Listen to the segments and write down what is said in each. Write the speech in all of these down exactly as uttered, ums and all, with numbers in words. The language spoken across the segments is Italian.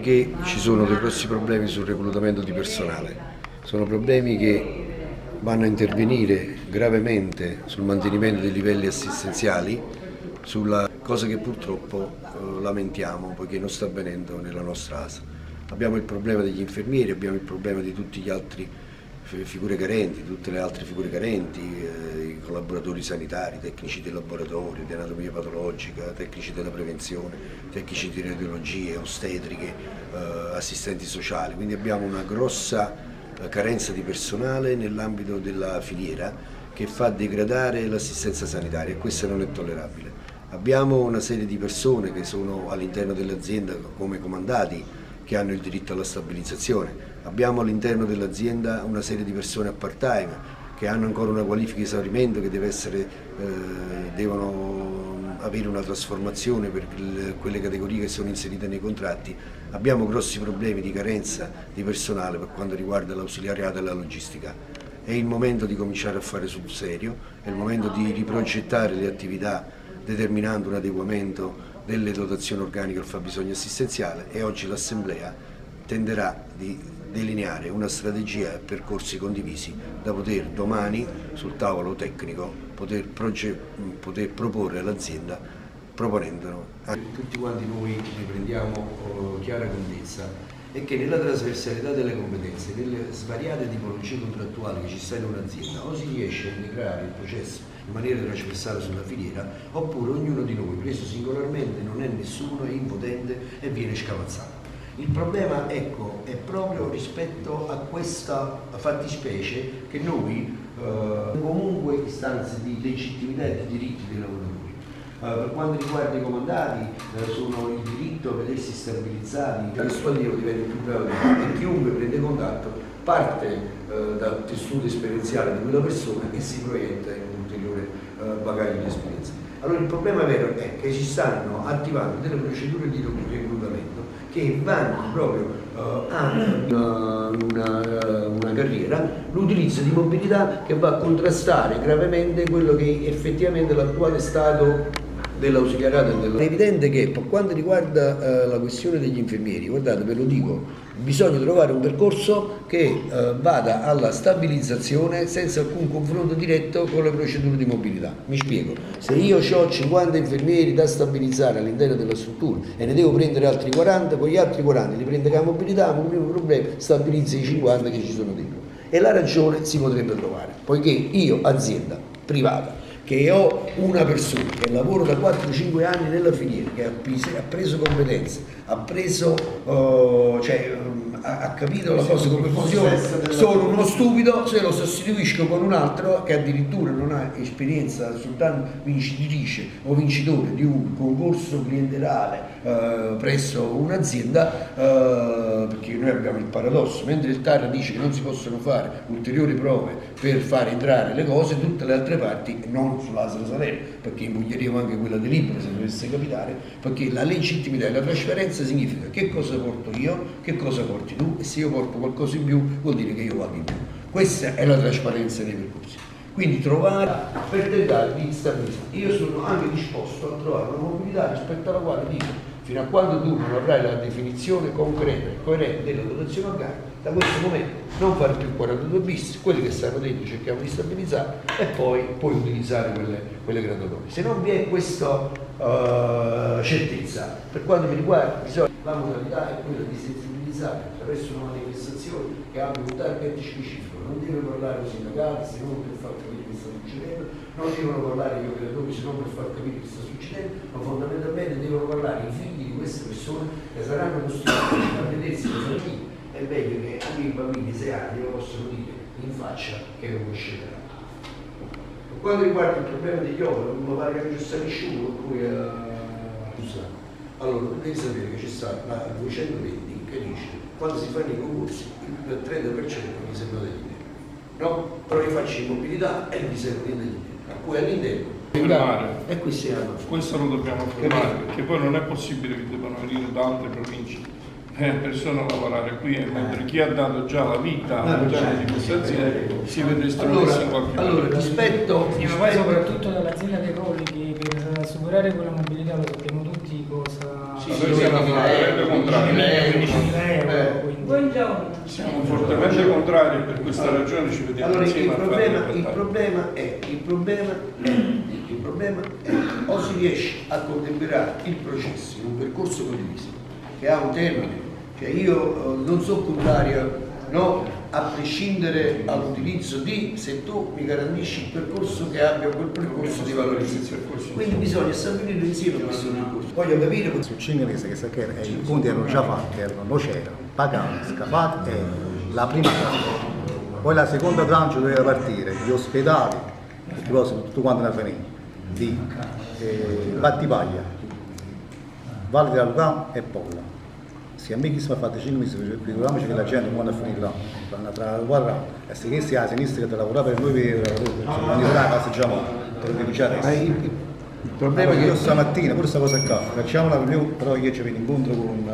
che ci sono dei grossi problemi sul reclutamento di personale, sono problemi che vanno a intervenire gravemente sul mantenimento dei livelli assistenziali, sulla cosa che purtroppo eh, lamentiamo poiché non sta avvenendo nella nostra A S L. Abbiamo il problema degli infermieri, abbiamo il problema di tutti gli altri figure carenti, tutte le altre figure carenti, eh, i collaboratori sanitari, tecnici del laboratorio, di anatomia patologica, tecnici della prevenzione, tecnici di radiologie, ostetriche, eh, assistenti sociali. Quindi abbiamo una grossa eh, carenza di personale nell'ambito della filiera che fa degradare l'assistenza sanitaria e questo non è tollerabile. Abbiamo una serie di persone che sono all'interno dell'azienda come comandati, che hanno il diritto alla stabilizzazione. Abbiamo all'interno dell'azienda una serie di persone a part-time che hanno ancora una qualifica di esaurimento, che deve essere, eh, devono avere una trasformazione per il, quelle categorie che sono inserite nei contratti. Abbiamo grossi problemi di carenza di personale per quanto riguarda l'ausiliariato e la logistica. È il momento di cominciare a fare sul serio, è il momento di riprogettare le attività determinando un adeguamento delle dotazioni organiche al fabbisogno assistenziale e oggi l'Assemblea tenderà di delineare una strategia e percorsi condivisi da poter domani sul tavolo tecnico poter, poter proporre all'azienda proponendolo. Tutti quanti noi ne prendiamo chiara contezza e che nella trasversalità delle competenze, nelle svariate tipologie contrattuali che ci sta in un'azienda, o si riesce a integrare il processo in maniera trasversale sulla filiera, oppure ognuno di noi, preso singolarmente, non è nessuno, è impotente e viene scamazzato. Il problema, ecco, è proprio rispetto a questa fattispecie che noi, eh, comunque istanze di legittimità e di diritti dei lavoratori. Uh, per quanto riguarda i comandati, uh, sono il diritto a vedersi stabilizzati, il suo allievo diventa più bravo e chiunque prende contatto parte uh, dal tessuto esperienziale di quella persona e si proietta in un ulteriore uh, bagaglio di esperienza. Allora il problema vero è che ci stanno attivando delle procedure di reclutamento che vanno proprio uh, a una, una, una carriera, l'utilizzo di mobilità che va a contrastare gravemente quello che effettivamente l'attuale stato dell'ausiliariato e della... È evidente che per quanto riguarda uh, la questione degli infermieri, guardate, ve lo dico, bisogna trovare un percorso che uh, vada alla stabilizzazione senza alcun confronto diretto con le procedure di mobilità. Mi spiego, se io ho cinquanta infermieri da stabilizzare all'interno della struttura e ne devo prendere altri quaranta, con gli altri quaranta li prendo con la mobilità, ma il primo problema stabilizza i cinquanta che ci sono dentro. E la ragione si potrebbe trovare, poiché io, azienda privata, che ho una persona che lavora da quattro cinque anni nella filiera, che ha preso competenze, ha preso, uh, cioè, um, ha, ha capito la cosa come funziona, sono uno stupido, se lo sostituisco con un altro che addirittura non ha esperienza soltanto vincitrice o vincitore di un concorso clientelare uh, presso un'azienda, uh, perché noi abbiamo il paradosso, mentre il T A R dice che non si possono fare ulteriori prove per far entrare le cose, tutte le altre parti non sull'A S L Salerno, perché impugneriamo anche quella di Libero se dovesse capitare, perché la legittimità e la trasparenza significa che cosa porto io, che cosa porti tu, e se io porto qualcosa in più vuol dire che io vado in più. Questa è la trasparenza nei percorsi. Quindi trovare per tentare di stabilizzare. Io sono anche disposto a trovare una mobilità rispetto alla quale dico fino a quando tu non avrai la definizione concreta e coerente della dotazione organica, da questo momento non fare più quarantadue bis, quelli che stanno dentro cerchiamo di stabilizzare e poi puoi utilizzare quelle, quelle graduatorie. Se non vi è questa uh, certezza, per quanto mi riguarda, bisogna, la modalità è quella di sensibilizzare attraverso una manifestazione che abbia un target specifico, non deve parlare con i sindacati se non per far capire che sta succedendo, non devono parlare gli operatori se non per far capire che sta succedendo, ma fondamentalmente devono parlare i figli di queste persone che saranno costruiti a vedersi le famiglie. È meglio che anche i bambini di sei anni lo possono dire in faccia che non sceglierà. Per quanto riguarda il problema degli operi, mi pare che non ci sta nessuno per cui uh, allora devi sapere che c'è stata la duecentoventi che dice quando si fanno i concorsi il trenta per cento mi sembra degli interni, no? Però io faccio immobilità e mi serve degli interni, a cui all'interno e qui siamo. Questo lo dobbiamo affermare, perché poi non è possibile che debbano venire da altre province eh, persone a lavorare qui, eh, mentre chi ha dato già la vita all'interno di questa azienda si vede estromesso allora, in qualche allora, modo. rispetto, sì, ma poi soprattutto dall'azienda dei colleghi per assicurare quella mobilità lo sappiamo tutti cosa sì, noi siamo fortemente contrari. Buongiorno. Siamo fortemente contrari e per questa ragione ci vediamo allora, insieme il a problema, fare il problema è, il problema è, il problema è o si riesce a contemperare il processo in un percorso condiviso che ha un termine, cioè io eh, non sono contrario, no, a prescindere dall'utilizzo di, se tu mi garantisci il percorso che abbia quel percorso di valorizzazione, quindi bisogna stabilire insieme questo percorso. Voglio capire su cinque mesi che, che eh, i conti erano già fatti, erano non c'era, pagati, scafati, e la prima tranche. Poi la seconda tranche doveva partire, gli ospedali, tutte cose, tutto quanto ne finito, di eh, Battipaglia, Valle della Lucana e Polla. Se a me chi si fa fare cinque mesi, figuriamoci che la gente non va a finire là, vanno tra la guarda, e se chi sia a sinistra che te lavora per noi, per quando la passeggiamo, te lo dico già adesso. Il problema è che io stamattina, pure questa cosa qua, facciamo una riunione, però io ci vedo incontro con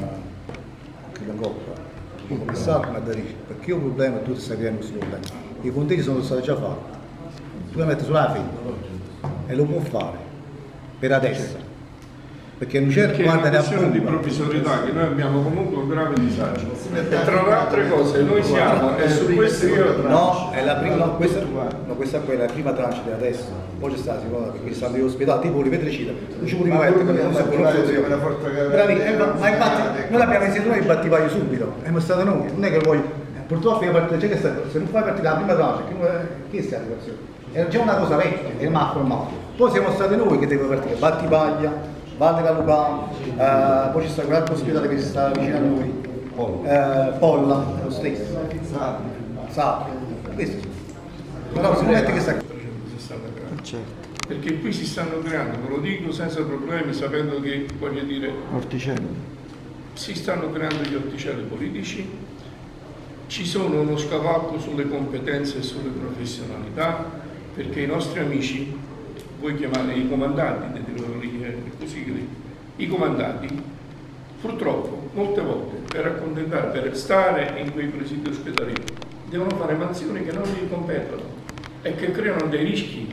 il Coppa, il commissario mi ha detto, perché io ho un problema e tu ti stai creando questo problema. I conteggi sono stati già fatti, tu li metti sulla fine e lo può fare per adesso. Perché non c'è una questione di provvisorietà che noi abbiamo comunque un grave disagio e tra le altre cose noi siamo e su questo io no, è la prima, no, questa, no, questa è la prima tranche di adesso, poi c'è stata la seconda perché ci stanno gli ospedali tipo li vetricida, non ci potevamo mettere perché non sappiamo bravi, ma infatti noi l'abbiamo inserito noi i battipaio subito, siamo stati noi, non è che poi purtroppo io partito, cioè che sta, se non fai partire la prima tranche che è questa situazione? Era già una cosa vecchia che mi ha formato, poi siamo stati noi che devono partire Battipaglia, Valle della Lucana, eh, poi ci sta quell'altro ospedale che sta vicino a noi, eh, Polla, lo stesso, Sapri, questo sì. Però sicuramente che sta certo. Perché qui si stanno creando, ve lo dico senza problemi, sapendo che, voglio dire, orticelli. Si stanno creando gli orticelli politici, ci sono uno scavalco sulle competenze e sulle professionalità, perché i nostri amici, voi chiamate i comandanti, così, i comandanti, purtroppo molte volte per accontentare, per stare in quei presidi ospedalieri, devono fare mansioni che non gli competono e che creano dei rischi,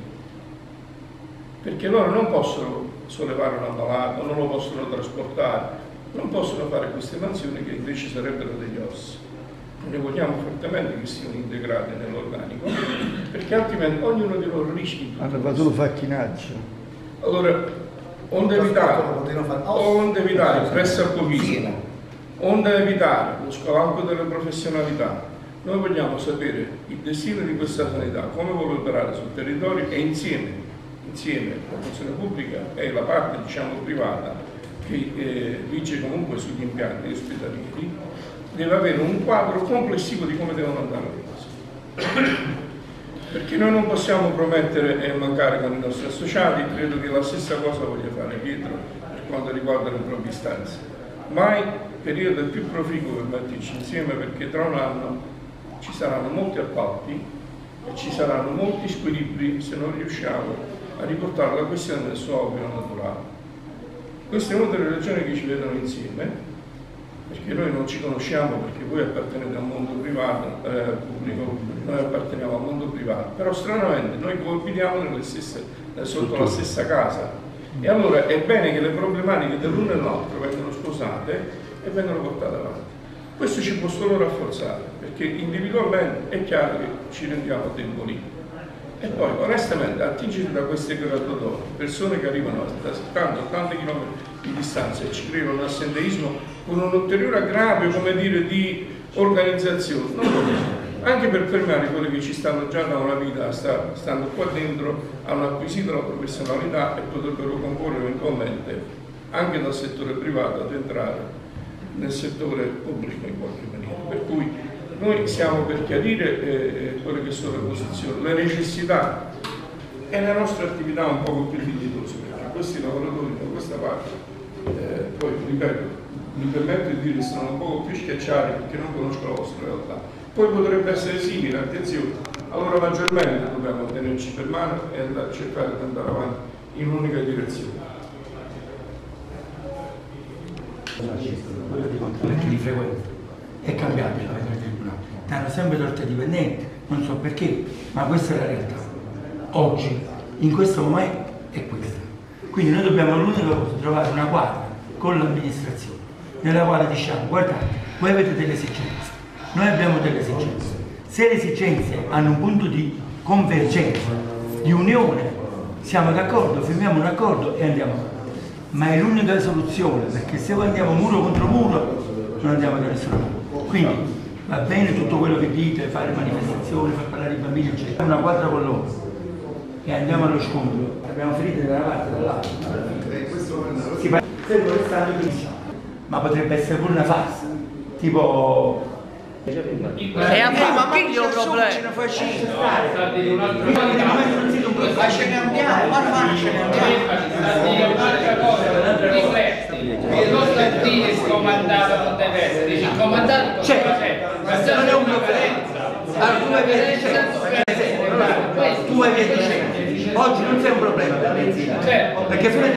perché loro non possono sollevare un ammalato, non lo possono trasportare, non possono fare queste mansioni che invece sarebbero degli ossi. Noi vogliamo fortemente che siano integrate nell'organico, perché altrimenti ognuno di loro rischi. Hanno fatto un facchinaggio. Allora, onde evitare, onde evitare il pressapochissimo, onde evitare lo scavalco delle professionalità, noi vogliamo sapere il destino di questa sanità, come vuole operare sul territorio e insieme, insieme la funzione pubblica e la parte diciamo privata che eh, vige comunque sugli impianti ospedalieri, deve avere un quadro complessivo di come devono andare le cose. Perché noi non possiamo promettere e mancare con i nostri associati, credo che la stessa cosa voglia fare Pietro per quanto riguarda le proprie istanze. Mai periodo più proficuo per metterci insieme, perché tra un anno ci saranno molti appalti e ci saranno molti squilibri se non riusciamo a riportare la questione nel suo ovvio naturale. Queste sono delle ragioni che ci vedono insieme, perché noi non ci conosciamo, perché voi appartenete al mondo privato, eh, pubblico, noi apparteniamo al mondo privato, però stranamente noi coabitiamo nelle stesse, sotto la stessa casa, e allora è bene che le problematiche dell'uno e dell'altro vengano sposate e vengano portate avanti. Questo ci può solo rafforzare, perché individualmente è chiaro che ci rendiamo deboli. E poi onestamente attingere da queste graduatorie persone che arrivano da settanta ottanta chilometri di distanza e ci creano un assenteismo con un ulteriore aggravio, come dire, di organizzazione, non vogliamo. Anche per fermare quelli che ci stanno già da una vita, stando qua dentro, hanno acquisito la professionalità e potrebbero concorrere eventualmente anche dal settore privato ad entrare nel settore pubblico in qualche maniera. Per cui noi siamo per chiarire eh, quelle che sono le posizioni, le necessità e la nostra attività un po' più dignitosa, perché questi lavoratori da questa parte, eh, poi ripeto, mi permetto di dire che sono un po' più schiacciati perché non conosco la vostra realtà. Poi potrebbe essere simile, attenzione, allora maggiormente dobbiamo tenerci per mano e andare, cercare di andare avanti in un'unica direzione. Perché li frequento è cambiato la verità del tribunale, danno sempre torte dipendenti, non so perché, ma questa è la realtà. Oggi, in questo momento, è questa. Quindi noi dobbiamo l'unica cosa, trovare una quadra con l'amministrazione, nella quale diciamo guardate, voi avete delle esigenze, noi abbiamo delle esigenze, se le esigenze hanno un punto di convergenza, di unione, siamo d'accordo, firmiamo un accordo e andiamo avanti. Ma è l'unica soluzione, perché se andiamo muro contro muro non andiamo da nessuna parte. Quindi va bene tutto quello che dite, fare manifestazioni, far parlare i bambini, eccetera. Una quadra con loro e andiamo allo scontro. Abbiamo ferite da una parte e dall'altra. Si fa fermo restando di diciamo. Ma potrebbe essere pure una farsa, tipo. E a me ma che io problema? Ce ne faccio. Ma ce ne andiamo, ma non ce ne andiamo. Un'altra cosa, rifletti, il nostro team è comandato a Monteverde, dice il comandante cosa c'è? Ma se non è una violenza, tu hai via dicendo, oggi non sei un problema per la benzina, perché